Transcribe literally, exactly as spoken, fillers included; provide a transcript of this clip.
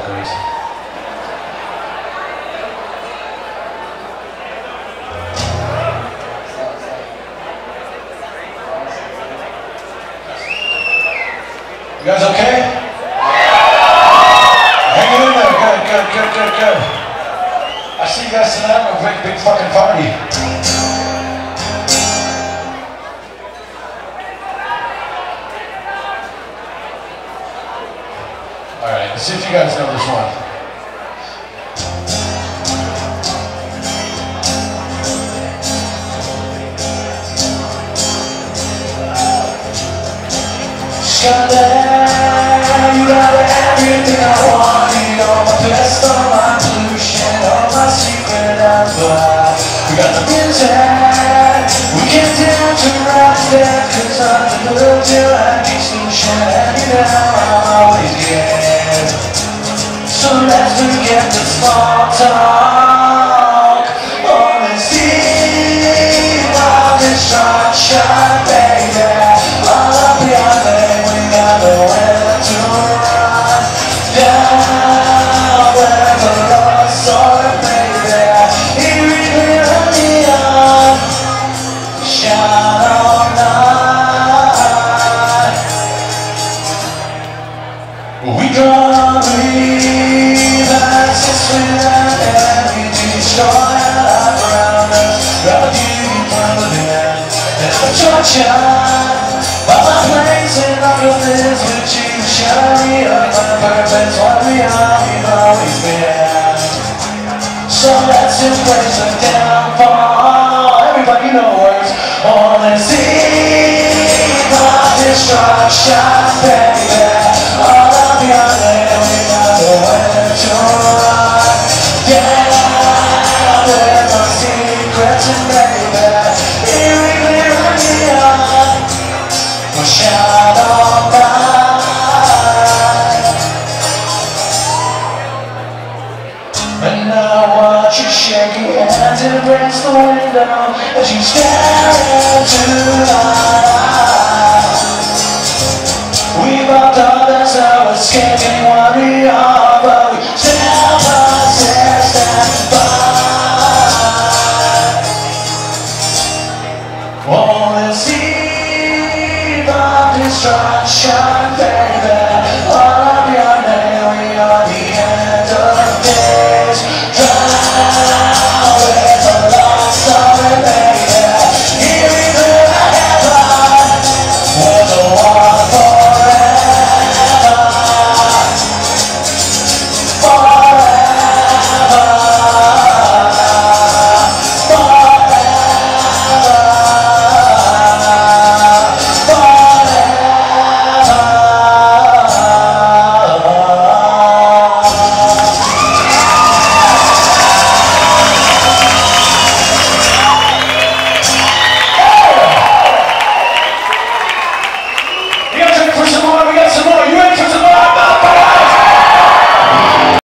please. You guys okay? Hanging in there. Good, good, good, good, good. I see you guys tonight. We're a big, big fucking party. Alright, let's see if you guys know this one. Skyline, you got everything I want. You know my best, all my pollution, all my secret alibi. We got the music, we get down to right there, cause I'm the little deal I keep solution. And you know I'm always good. So let's forget the small talk. Only see my destruction, baby. All up your leg, we got nowhere to run. Down where the lost soul, baby. Here we clear neon, shine all night. We gonna breathe as it's without every destroy life around us. Rather beauty from within than the torture. But my place in all of this with you, shine me up my purpose, what we are, we've always been. So let's embrace the downfall. Everybody knows, only see my destruction, baby. All of your land, we got nowhere to run. Down with my secrets and baby, here we clear neon. We'll shine all night. And now watch you shake your hands and embrace the window as you stare into the light. We've all done this, so escaping what we are, but we still persist and fight. Only see destruction, baby.